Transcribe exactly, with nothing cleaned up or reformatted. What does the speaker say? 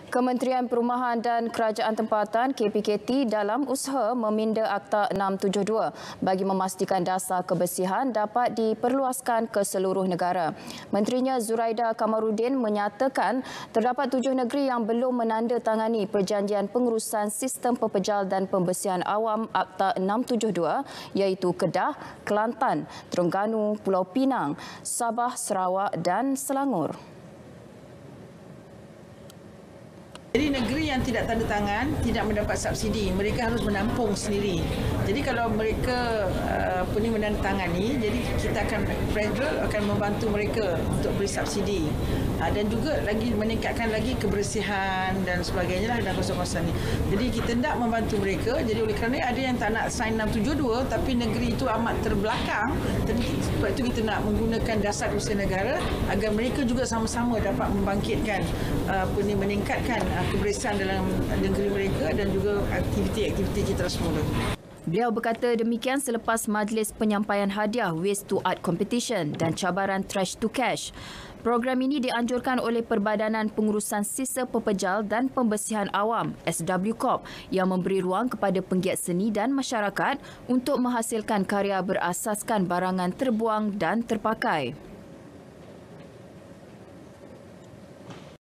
Kementerian Perumahan dan Kerajaan Tempatan K P K T dalam usaha meminda Akta enam tujuh dua bagi memastikan dasar kebersihan dapat diperluaskan ke seluruh negara. Menterinya Zuraida Kamarudin menyatakan terdapat tujuh negeri yang belum menandatangani perjanjian pengurusan sistem pepejal dan pembersihan awam Akta enam tujuh dua iaitu Kedah, Kelantan, Terengganu, Pulau Pinang, Sabah, Sarawak dan Selangor. Jadi negeri yang tidak tanda tangan tidak mendapat subsidi, mereka harus menampung sendiri. Jadi kalau mereka uh, apa ni menandatangani, jadi kita akan federal akan membantu mereka untuk beri subsidi. Uh, dan juga lagi meningkatkan lagi kebersihan dan sebagainya lah dalam kawasan-kawasan ini. Jadi kita hendak membantu mereka. Jadi oleh kerana ada yang tak nak sign enam tujuh dua tapi negeri itu amat terbelakang. Jadi sebab itu kita nak menggunakan dasar kebersihan negara agar mereka juga sama-sama dapat membangkitkan uh, apa ni meningkatkan kebersihan dalam negeri mereka dan juga aktiviti-aktiviti kita semula. Beliau berkata demikian selepas majlis penyampaian hadiah Waste to Art Competition dan cabaran Trash to Cash. Program ini dianjurkan oleh Perbadanan Pengurusan Sisa Pepejal dan Pembersihan Awam S W Corp yang memberi ruang kepada penggiat seni dan masyarakat untuk menghasilkan karya berasaskan barangan terbuang dan terpakai.